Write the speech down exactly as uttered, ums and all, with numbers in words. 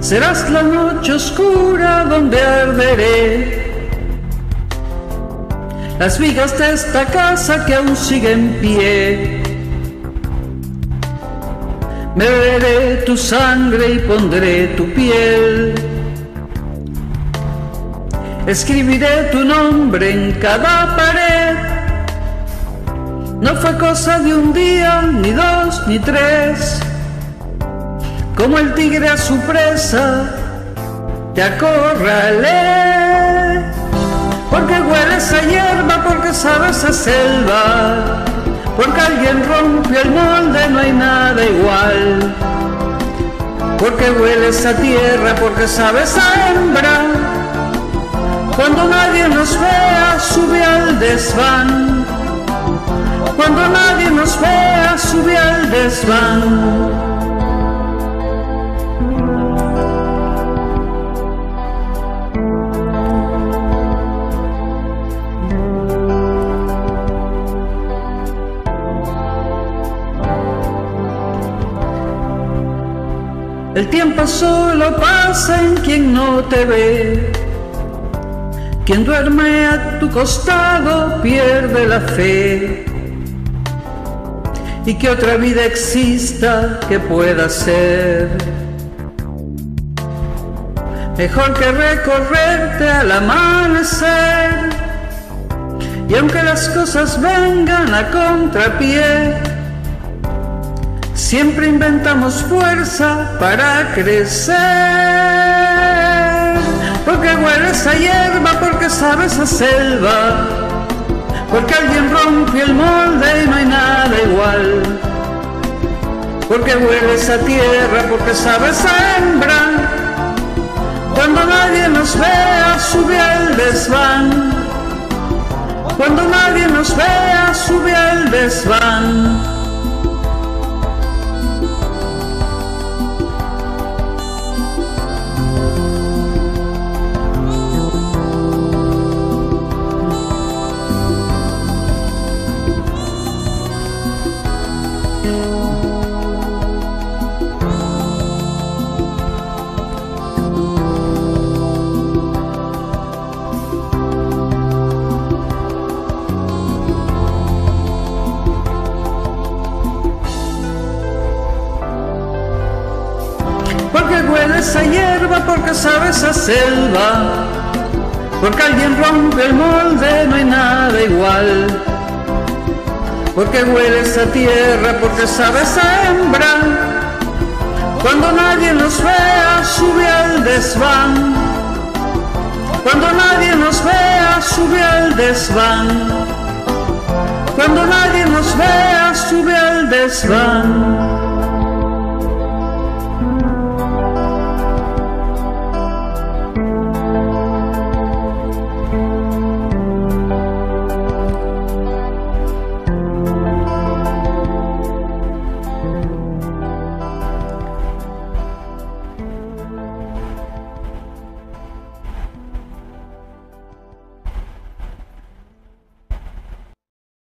serás la noche oscura donde arderé. Las vigas de esta casa que aún sigue en pie. Beberé tu sangre y pondré tu piel. Escribiré tu nombre en cada pared. No fue cosa de un día, ni dos, ni tres. Como el tigre a su presa, te acorralé. Porque hueles a hierba, porque sabes a selva, porque alguien rompió el molde, no hay nada igual. Porque hueles a tierra, porque sabes a hembra. Cuando nadie nos vea, sube al desván. Cuando nadie nos vea, sube al desván. El tiempo solo pasa en quien no te ve. Quien duerme a tu costado pierde la fe. Y que otra vida exista que pueda ser mejor que recorrerte al amanecer. Y aunque las cosas vengan a contrapié, siempre inventamos fuerza para crecer. Porque hueles a hierba, porque sabes a selva, porque alguien rompió el molde y no hay nada igual. Porque hueles a tierra, porque sabes a hembra. Cuando nadie nos vea, sube al desván. Cuando nadie nos vea, sube al desván. Porque hueles a hierba, porque sabes a selva, porque alguien rompe el molde, no hay nada igual. Porque hueles a tierra, porque sabes a hembra. Cuando nadie nos vea, sube al desván. Cuando nadie nos vea, sube al desván. Cuando nadie nos vea, sube al desván.